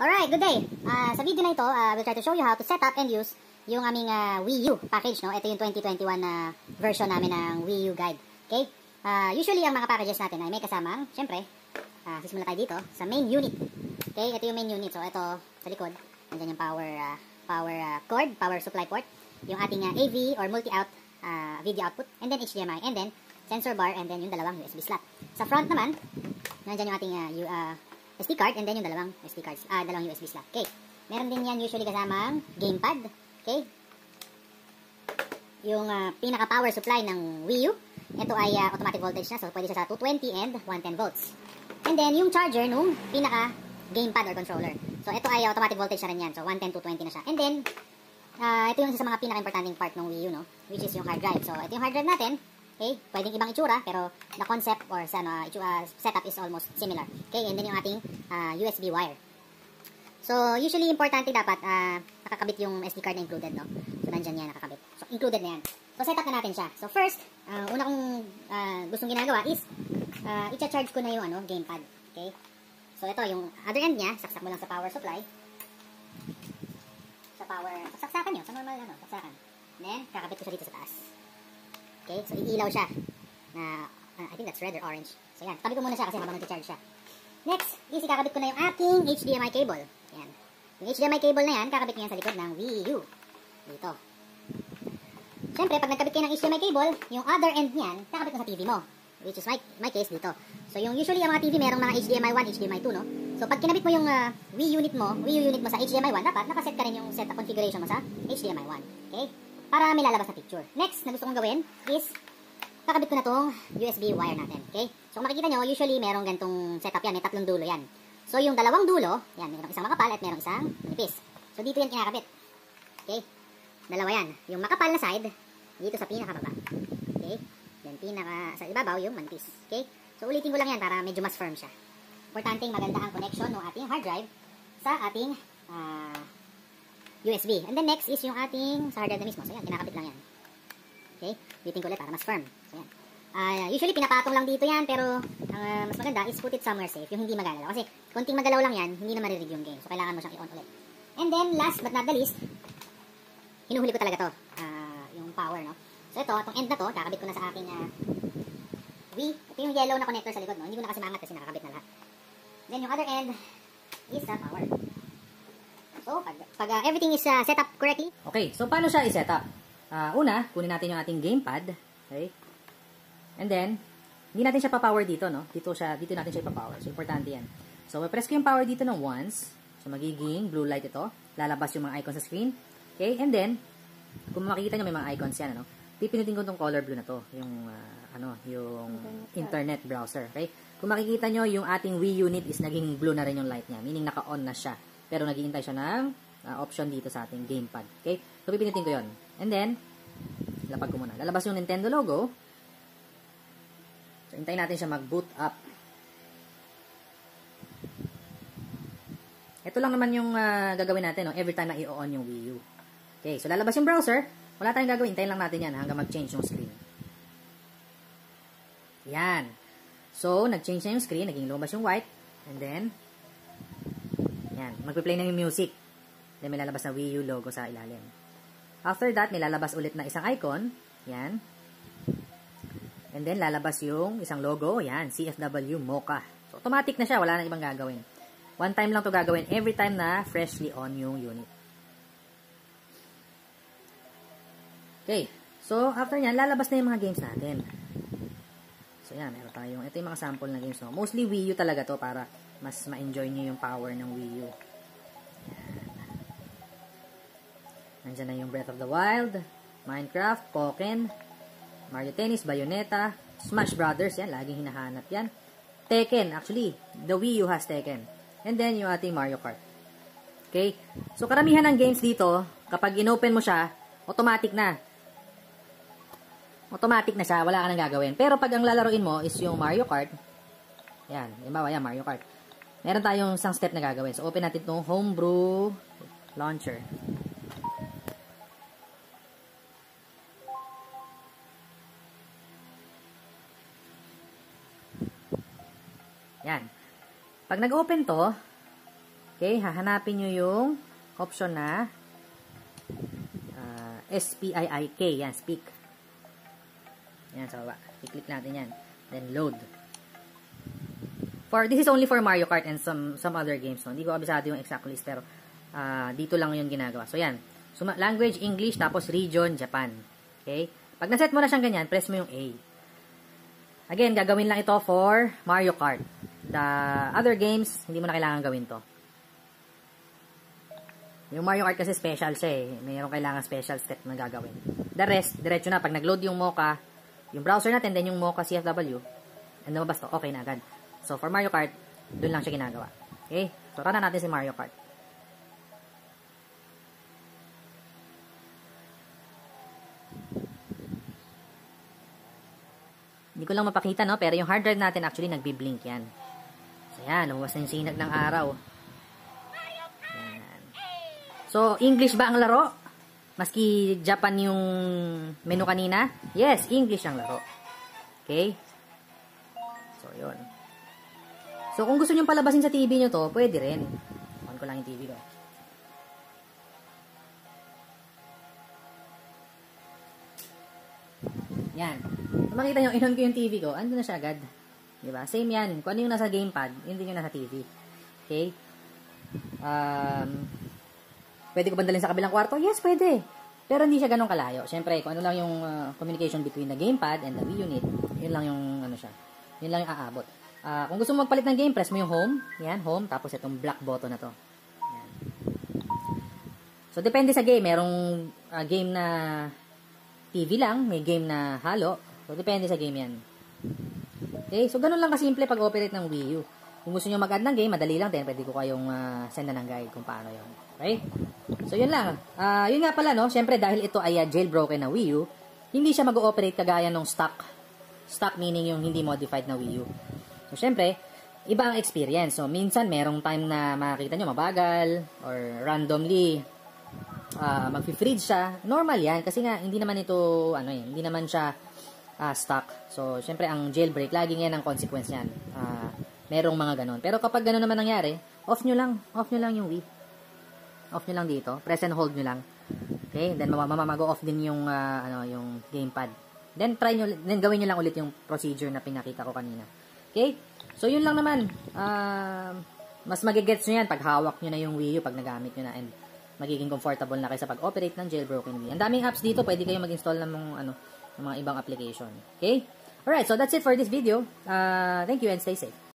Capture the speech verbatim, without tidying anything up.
Alright, good day. Uh, sa video na ito, uh, we'll try to show you how to set up and use yung aming uh, Wii U package, no? Ito yung twenty twenty-one na uh, version namin ng Wii U guide. Okay? Uh, usually, ang mga packages natin ay may kasamang, syempre, uh, sisimula tayo dito sa main unit. Okay? Ito yung main unit. So, ito, sa likod, nandiyan yung power, uh, power uh, cord, power supply port, yung ating uh, A V or multi-out uh, video output, and then H D M I, and then sensor bar, and then yung dalawang U S B slot. Sa front naman, nandiyan yung ating uh, uh, S D card, and then yung dalawang S D cards, ah, dalawang U S B slot. Okay. Meron din yan usually kasamang gamepad. Okay. Yung uh, pinaka power supply ng Wii U, ito ay uh, automatic voltage na, so pwede siya sa two twenty and one ten volts. And then yung charger nung pinaka gamepad or controller. So ito ay automatic voltage na rin yan, so one ten, two twenty na siya. And then uh, ito yung isa sa mga pinaka-importanting part ng Wii U, no, which is yung hard drive. So ito yung hard drive natin. Okay, pwedeng ibang itsura, pero the concept or sa ano, uh, setup is almost similar. Okay, and then yung ating uh, U S B wire. So, usually importante dapat uh, nakakabit yung S D card na included, no? So, nandyan yan, nakakabit. So, included na yan. So, setup na natin siya. So, first, uh, una kong uh, gustong ginagawa is uh, i-charge ko na yung ano, gamepad. Okay? So, ito, yung other end niya, saksak mo lang sa power supply. Sa power, saksakan nyo, sa normal, ano, saksakan. Then, kakabit ko siya dito sa taas. Okay, so iilaw siya na, uh, I think that's red or orange. So yan, tabi ko muna siya kasi habang nag-charge siya. Next, is kakabit ko na yung ating H D M I cable. Yan. Yung H D M I cable na yan, kakabit ko yan sa likod ng Wii U. Dito. Siyempre, pag nagkabit kayo ng H D M I cable, yung other end niyan, kakabit mo sa T V mo. Which is my, my case dito. So yung usually ang mga T V merong mga H D M I one, H D M I two, no? So pag kinabit mo yung uh, Wii unit mo, Wii U unit mo sa H D M I one, dapat nakaset ka rin yung setup configuration mo sa H D M I one. Okay? Para may lalabas na picture. Next na gusto kong gawin is kakabit ko na tong U S B wire natin. Okay? So kung makikita nyo, usually merong gantong setup yan. May tatlong dulo yan. So yung dalawang dulo, yan, merong isang makapal at merong isang manipis. So dito yan kinakabit. Okay? Dalawa yan. Yung makapal na side, dito sa pinakababa. Okay? Then pinaka sa ibabaw yung manipis. Okay? So ulitin ko lang yan para medyo mas firm siya. Importanteng maganda ang connection ng ating hard drive sa ating uh, U S B. And then next is yung ating sa hard drive na mismo. So yan, kinakabit lang yan. Okay? Ulitin ko ulit para mas firm. So yan. Uh, usually pinapatong lang dito yan, pero ang uh, mas maganda is put it somewhere safe, yung hindi magalaw. Kasi konting magalaw lang yan, hindi na maririg yung game. So kailangan mo siyang i-on ulit. And then last but not the least, hinuhuli ko talaga to. Uh, yung power, no? So ito, itong end na to, kakabit ko na sa aking uh, Wii. Ito yung yellow na connector sa likod, no? Hindi ko na kasi maangat kasi nakakabit na lahat. Then yung other end is the power. So, pag, pag uh, everything is uh, set up correctly. Okay, so paano siya i-set up? Uh, una, kunin natin yung ating gamepad. Okay? And then, hindi natin siya pa-power dito, no? Dito siya, dito natin siya ipa-power. So, importante yan. So, press ko yung power dito ng once. So, magiging blue light ito. Lalabas yung mga icons sa screen. Okay? And then, kung makikita nyo may mga icons yan, ano? Pipindutin ko itong color blue na to. Yung, uh, ano, yung internet browser. Okay? Kung makikita nyo, yung ating Wii unit is naging blue na rin yung light niya. Meaning, naka-on na siya. Pero naghihintay siya ng uh, option dito sa ating gamepad. Okay? So, pipindutin ko yon. And then, lapag ko muna. Lalabas yung Nintendo logo. So, hintayin natin siya mag-boot up. Ito lang naman yung uh, gagawin natin, no? Every time na i-on yung Wii U. Okay, so lalabas yung browser. Wala tayong gagawin. Hintayin lang natin yan hanggang mag-change yung screen. Yan. So, nag-change na yung screen. Naging lumabas yung white. And then, yan. Magpe-play na yung music. Then, may lalabas na Wii U logo sa ilalim. After that, may lalabas ulit na isang icon. Yan. And then, lalabas yung isang logo. Yan, C F W Mocha. So, automatic na siya. Wala na ibang gagawin. One time lang to gagawin every time na freshly on yung unit. Okay. So, after yan, lalabas na yung mga games natin. So, yan. Meron tayong, ito yung mga sample na games. No? Mostly Wii U talaga to para mas ma-enjoy nyo yung power ng Wii U. Yan. Nandiyan na yung Breath of the Wild, Minecraft, Pokken, Mario Tennis, Bayonetta, Smash Brothers, yan, laging hinahanap yan. Tekken, actually, the Wii U has Tekken. And then, yung ating Mario Kart. Okay? So, karamihan ng games dito, kapag inopen mo siya, automatic na. Automatic na siya, wala ka nang gagawin. Pero pag ang lalaroin mo is yung Mario Kart, yan, halimbawa yan, Mario Kart. Meron tayong isang step na gagawin. So, open natin itong Homebrew Launcher. Yan. Pag nag-open to, Okay, hahanapin nyo yung option na uh, S P I I K. Yan, speak. Yan, sa baba. I-click natin yan. Then, load. For, this is only for Mario Kart and some some other games. No? Hindi ko kabisado yung exact list, pero uh, dito lang yung ginagawa. So, yan. So, language, English, tapos region, Japan. Okay? Pag naset mo na siyang ganyan, press mo yung A. Again, gagawin lang ito for Mario Kart. The other games, hindi mo na kailangan gawin to. Yung Mario Kart kasi special siya eh. Mayroong kailangan special step na gagawin. The rest, diretso na. Pag nag-load yung Mocha, yung browser natin, then yung Mocha C F W, and lumabas to, okay na agad. So, for Mario Kart, dun lang siya ginagawa. Okay? So, run na natin si Mario Kart. Hindi ko lang mapakita, no? Pero yung hard drive natin, actually, nagbi-blink yan. So, yan. Lumabas na yung sinag ng araw. Yan. So, English ba ang laro? Maski Japan yung menu kanina? Yes, English ang laro. Okay? So, yun. So, kung gusto nyo palabasin sa T V nyo to, pwede rin. On ko lang yung T V ko. Yan. Kung makita nyo, in-on ko yung T V ko, ando na siya agad. Diba? Same yan. Kung ano yung nasa gamepad, yun din yung nasa T V. Okay? Um, pwede ko bandalin sa kabilang kwarto? Yes, pwede. Pero hindi siya ganun kalayo. Siyempre, kung ano lang yung uh, communication between the gamepad and the Wii unit, yun lang yung, ano siya, yun lang yung aabot. Uh, kung gusto mo magpalit ng game, press mo yung home. Yan, home. Tapos itong black button na to. Yan. So, depende sa game. Merong uh, game na T V lang. May game na halo. So, depende sa game yan. Okay? So, ganun lang kasimple pag-operate ng Wii U. Kung gusto nyo mag-add ng game, madali lang din. Pwede ko kayong uh, send na ng guide kung paano yun. Okay? So, yun lang. Uh, yun nga pala, no? Siyempre, dahil ito ay uh, jailbroken na Wii U, hindi siya mag-ooperate kagaya ng stock. Stock meaning yung hindi modified na Wii U. So, siyempre, iba ang experience. So, minsan, merong time na makikita nyo mabagal or randomly uh, mag-freeze siya. Normal yan kasi nga, hindi naman ito, ano eh, hindi naman siya uh, stock. So, siyempre, ang jailbreak, laging yan ang consequence yan. Uh, merong mga ganon. Pero kapag ganon naman nangyari, off nyo lang. Off nyo lang yung Wii. Off nyo lang dito. Press and hold nyo lang. Okay? Then, mag-off din yung, uh, ano, yung gamepad. Then, try nyo, then gawin nyo lang ulit yung procedure na pinakita ko kanina. Okay? So, yun lang naman. Uh, mas magigets nyo yan pag hawak nyo na yung Wii U, pag nagamit nyo na, and magiging comfortable na kayo sa pag-operate ng jailbroken Wii. Ang daming apps dito, pwede kayo mag-install ng mga, ano, ng mga ibang application. Okay? Alright, so that's it for this video. Uh, thank you and stay safe.